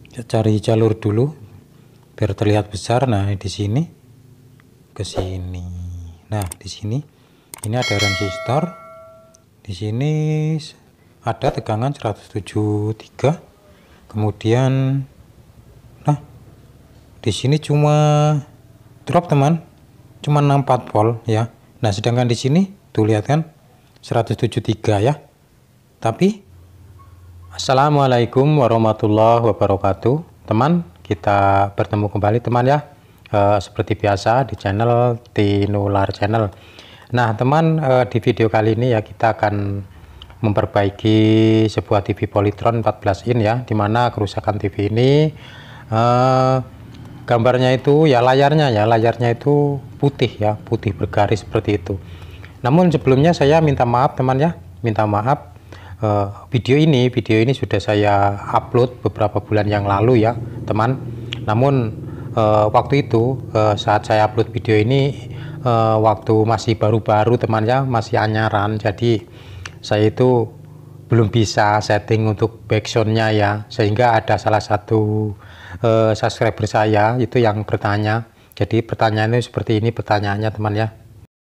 cari jalur dulu biar terlihat besar. Nah, di sini ke sini. Nah, di sini ini ada resistor. Di sini ada tegangan 173. Kemudian nah, di sini cuma drop teman, cuma 64 volt ya. Nah, sedangkan di sini tuh lihat kan 173 ya. Tapi Assalamualaikum warahmatullahi wabarakatuh. Teman, kita bertemu kembali teman ya, seperti biasa di channel Tinular Channel. Nah teman, di video kali ini ya kita akan memperbaiki sebuah TV Polytron 14 in ya, dimana kerusakan TV ini gambarnya itu ya layarnya itu putih ya, putih bergaris seperti itu. Namun sebelumnya saya minta maaf teman ya, minta maaf. Video ini sudah saya upload beberapa bulan yang lalu ya teman. Namun waktu itu saat saya upload video ini waktu masih baru-baru teman ya, masih anyaran, jadi saya itu belum bisa setting untuk backsoundnya ya, sehingga ada salah satu subscriber saya itu yang bertanya. Jadi pertanyaannya seperti ini pertanyaannya teman ya.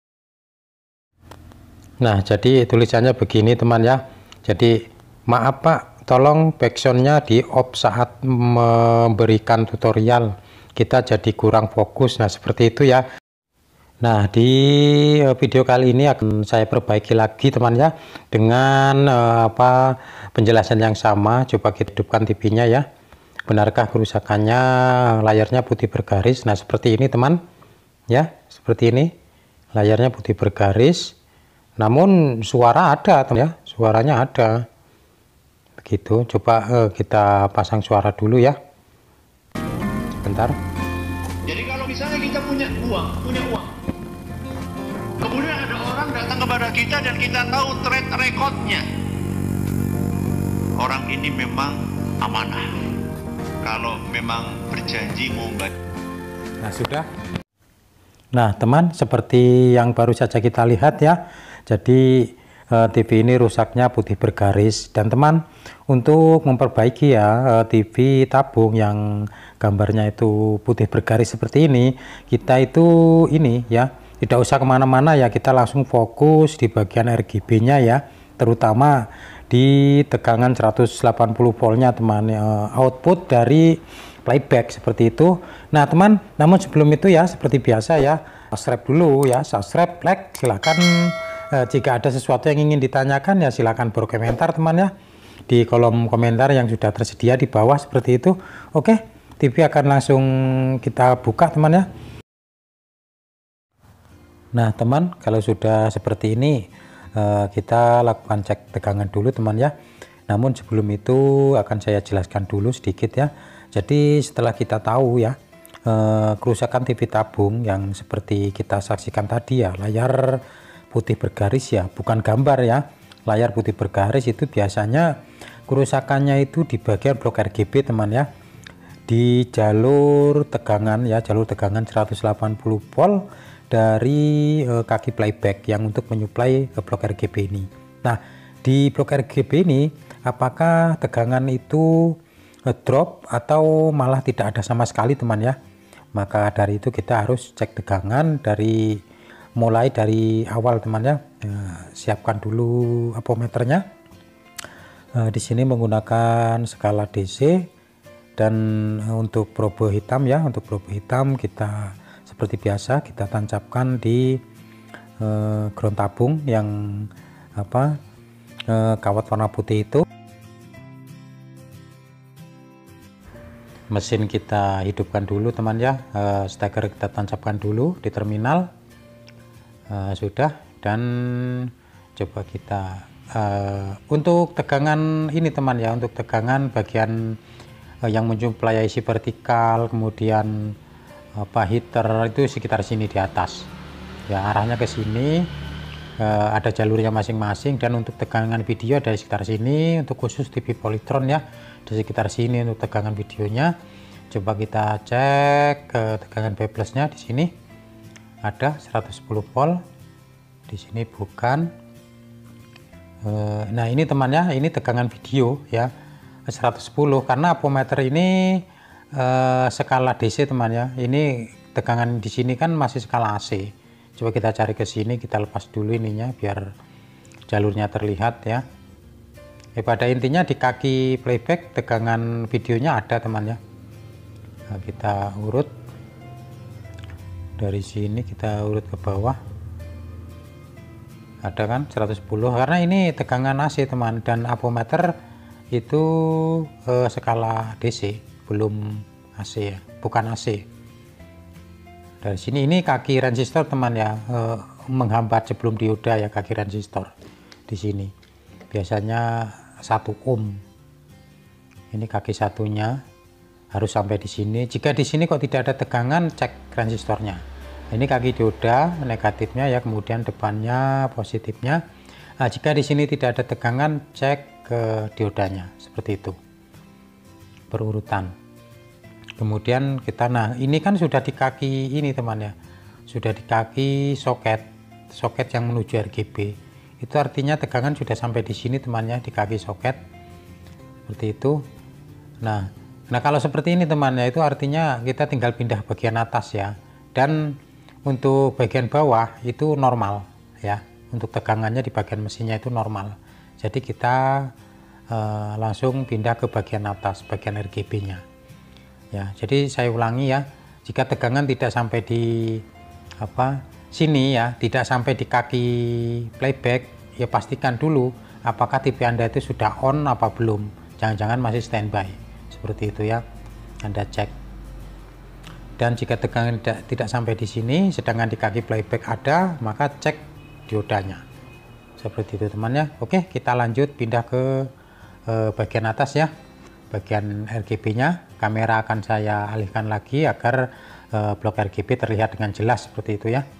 Nah, jadi tulisannya begini teman ya. Jadi maaf Pak, tolong backsoundnya di off saat memberikan tutorial, kita jadi kurang fokus. Nah seperti itu ya. Nah di video kali ini akan saya perbaiki lagi teman ya, dengan penjelasan yang sama. Coba kita hidupkan TV-nya ya. Benarkah kerusakannya layarnya putih bergaris? Nah seperti ini teman ya, seperti ini layarnya putih bergaris. Namun suara ada teman ya, suaranya ada begitu. Coba kita pasang suara dulu ya, sebentar. Jadi kalau misalnya kita punya uang, kemudian ada orang datang kepada kita dan kita tahu track recordnya, orang ini memang amanah, kalau memang berjanji mau bayar. Nah sudah. Nah teman, seperti yang baru saja kita lihat ya, jadi TV ini rusaknya putih bergaris. Dan teman, untuk memperbaiki ya TV tabung yang gambarnya itu putih bergaris seperti ini, kita itu ini ya, tidak usah kemana-mana ya, kita langsung fokus di bagian RGB nya ya, terutama di tegangan 180 voltnya teman, output dari playback seperti itu. Nah teman, namun sebelum itu ya, seperti biasa ya, subscribe dulu ya, subscribe, like, silakan. Jika ada sesuatu yang ingin ditanyakan ya silakan berkomentar teman ya, di kolom komentar yang sudah tersedia di bawah seperti itu. Oke, TV akan langsung kita buka teman ya. Nah teman, kalau sudah seperti ini kita lakukan cek tegangan dulu teman ya. Namun sebelum itu akan saya jelaskan dulu sedikit ya. Jadi setelah kita tahu ya kerusakan TV tabung yang seperti kita saksikan tadi ya, layar putih bergaris ya, bukan gambar ya, layar putih bergaris itu biasanya kerusakannya itu di bagian blok RGB teman ya, di jalur tegangan ya, jalur tegangan 180 volt dari kaki playback yang untuk menyuplai ke blok RGB ini. Nah di blok RGB ini apakah tegangan itu drop atau malah tidak ada sama sekali teman ya. Maka dari itu kita harus cek tegangan mulai dari awal teman ya. Siapkan dulu ampermeternya. Di sini menggunakan skala DC, dan untuk probe hitam ya, untuk probe hitam kita seperti biasa kita tancapkan di ground tabung yang kawat warna putih itu. Mesin kita hidupkan dulu teman ya, steker kita tancapkan dulu di terminal. Sudah, dan coba kita untuk tegangan ini teman ya, untuk tegangan bagian yang mensuplai IC vertikal, kemudian heater itu sekitar sini di atas ya, arahnya ke sini, ada jalurnya masing-masing. Dan untuk tegangan video dari sekitar sini, untuk khusus TV Polytron ya, di sekitar sini untuk tegangan videonya. Coba kita cek tegangan B plusnya di sini ada 110 volt, di sini bukan. Nah ini teman ya, ini tegangan video ya, 110 karena apometer ini skala DC teman ya. Ini tegangan di sini kan masih skala AC. Coba kita cari ke sini, kita lepas dulu ininya biar jalurnya terlihat ya. Pada intinya di kaki playback tegangan videonya ada teman ya. Nah, kita urut dari sini, kita urut ke bawah, ada kan 110 karena ini tegangan AC teman, dan apometer itu skala DC belum AC ya, bukan AC. Dari sini ini kaki resistor teman ya, menghambat sebelum dioda ya kaki resistor di sini. Biasanya 1 ohm. Ini kaki satunya harus sampai di sini. Jika di sini kok tidak ada tegangan, cek resistornya. Ini kaki dioda negatifnya ya, kemudian depannya positifnya. Nah, jika di sini tidak ada tegangan, cek ke diodanya seperti itu. Berurutan. Kemudian kita, nah ini kan sudah di kaki ini teman ya, sudah di kaki soket yang menuju RGB. Itu artinya tegangan sudah sampai di sini temannya, di kaki soket seperti itu. Nah kalau seperti ini temannya, itu artinya kita tinggal pindah bagian atas ya, dan untuk bagian bawah itu normal ya, untuk tegangannya di bagian mesinnya itu normal. Jadi kita langsung pindah ke bagian atas, bagian RGB nya ya. Jadi saya ulangi ya, jika tegangan tidak sampai di sini ya, tidak sampai di kaki playback, ya pastikan dulu apakah TV Anda itu sudah on apa belum. Jangan-jangan masih standby seperti itu ya, Anda cek. Dan jika tegangan tidak sampai di sini sedangkan di kaki playback ada, maka cek diodanya seperti itu temannya. Oke, kita lanjut pindah ke bagian atas ya, bagian RGB nya. Kamera akan saya alihkan lagi agar blok RGB terlihat dengan jelas seperti itu ya.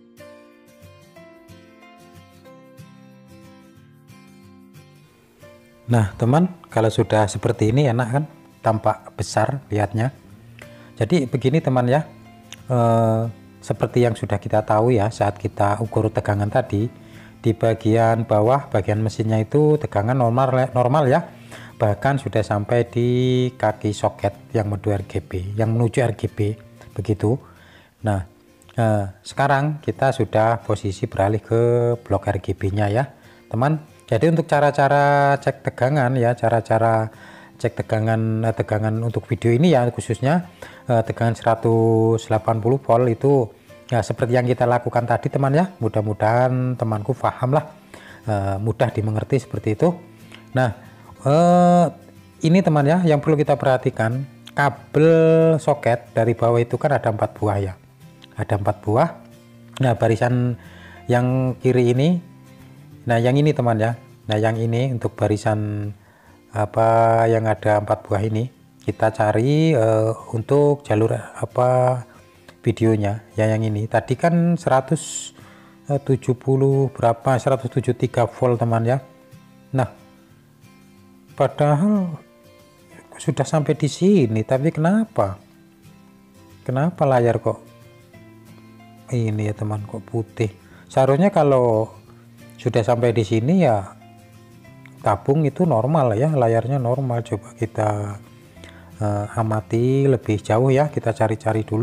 Nah teman, kalau sudah seperti ini enak kan, tampak besar lihatnya. Jadi begini teman ya, seperti yang sudah kita tahu ya, saat kita ukur tegangan tadi, di bagian bawah bagian mesinnya itu tegangan normal ya, bahkan sudah sampai di kaki soket yang menuju RGB begitu. Nah sekarang kita sudah posisi beralih ke blok RGB nya ya teman. Jadi untuk cara-cara cek tegangan ya, cara-cara cek tegangan untuk video ini ya, khususnya tegangan 180 volt itu ya seperti yang kita lakukan tadi teman ya. Mudah-mudahan temanku paham lah, mudah dimengerti seperti itu. Nah ini teman ya, yang perlu kita perhatikan, kabel soket dari bawah itu kan ada 4 buah ya, ada 4 buah. Nah barisan yang kiri ini, nah yang ini teman ya, nah yang ini untuk barisan yang ada 4 buah ini kita cari untuk jalur videonya ya. Yang ini tadi kan 170 berapa, 173 volt teman ya. Nah padahal sudah sampai di sini, tapi kenapa layar kok ini ya teman, kok putih. Seharusnya kalau sudah sampai di sini ya tabung itu normal ya, layarnya normal. Coba kita amati lebih jauh ya, kita cari-cari dulu.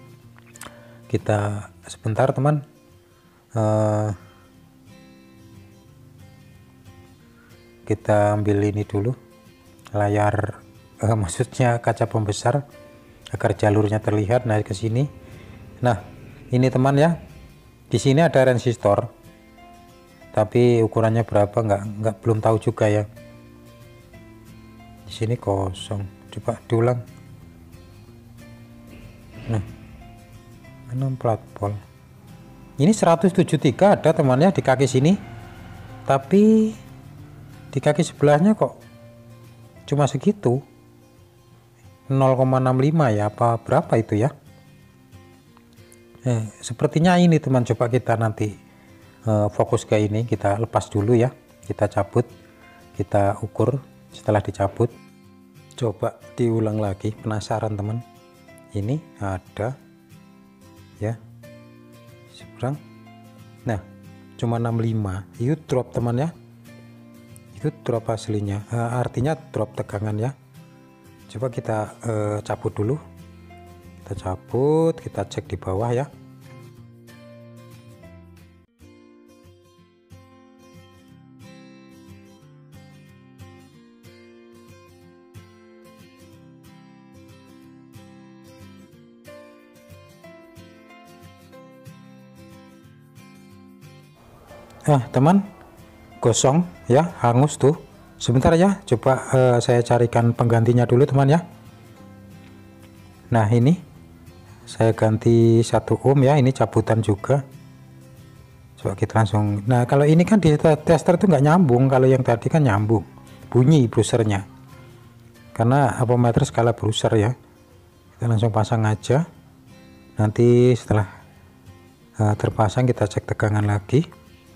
Kita sebentar teman, kita ambil ini dulu, layar maksudnya kaca pembesar, agar jalurnya terlihat. Nah ke sini, nah ini teman ya, di sini ada resistor, tapi ukurannya berapa belum tahu juga ya. Di sini kosong, coba diulang. Nah 6 plat volt, ini 173 ada temannya di kaki sini, tapi di kaki sebelahnya kok cuma segitu, 0,65 ya, apa berapa itu ya. Sepertinya ini teman, coba kita nanti fokus ke ini, kita lepas dulu ya, kita cabut, kita ukur. Setelah dicabut coba diulang lagi, penasaran teman. Ini ada ya seberang, nah cuma 65, itu drop teman ya, itu drop aslinya, artinya drop tegangan ya. Coba kita cabut dulu, kita cabut, kita cek di bawah ya. Teman, gosong ya, hangus tuh. Sebentar ya, coba saya carikan penggantinya dulu teman ya. Nah ini saya ganti 1 ohm ya, ini cabutan juga. Coba kita langsung, nah kalau ini kan di tester tuh nggak nyambung, kalau yang tadi kan nyambung, bunyi browsernya karena ampermeter skala browser ya. Kita langsung pasang aja, nanti setelah terpasang kita cek tegangan lagi.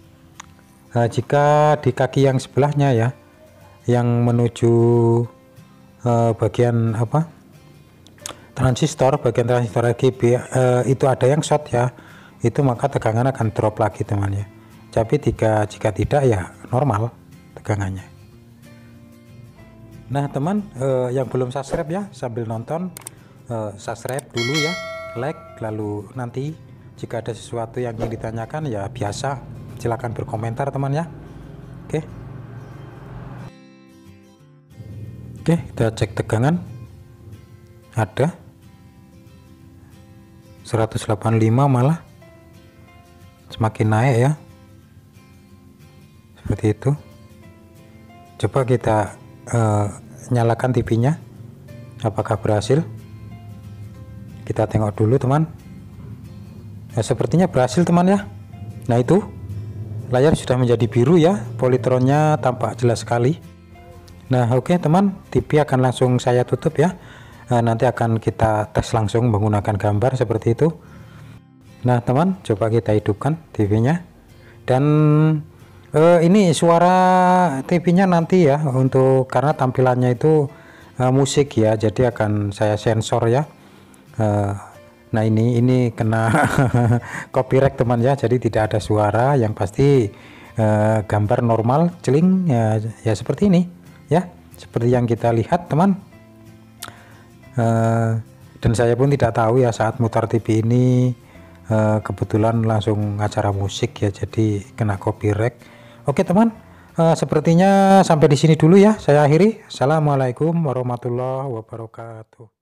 Jika di kaki yang sebelahnya ya, yang menuju bagian apa, transistor, bagian transistor RGB itu ada yang short ya, itu maka tegangan akan drop lagi teman ya. Tapi jika tidak ya normal tegangannya. Nah teman, yang belum subscribe ya, sambil nonton subscribe dulu ya, like, lalu nanti jika ada sesuatu yang ingin ditanyakan ya biasa silahkan berkomentar teman ya. Oke, kita cek tegangan, ada 185 malah, semakin naik ya, seperti itu. Coba kita nyalakan TV-nya, apakah berhasil. Kita tengok dulu teman. Sepertinya berhasil teman ya. Nah itu layar sudah menjadi biru ya, politronnya tampak jelas sekali. Nah oke teman, TV akan langsung saya tutup ya. Nanti akan kita tes langsung menggunakan gambar seperti itu. Nah teman, coba kita hidupkan TV-nya. Dan ini suara TV-nya nanti ya, untuk karena tampilannya itu musik ya, jadi akan saya sensor ya. Nah ini kena copyright teman ya, jadi tidak ada suara, yang pasti gambar normal celing ya seperti ini ya, seperti yang kita lihat teman. Dan saya pun tidak tahu ya, saat mutar TV ini kebetulan langsung acara musik ya, jadi kena copyright. Oke teman, sepertinya sampai di sini dulu ya, saya akhiri. Assalamualaikum warahmatullahi wabarakatuh.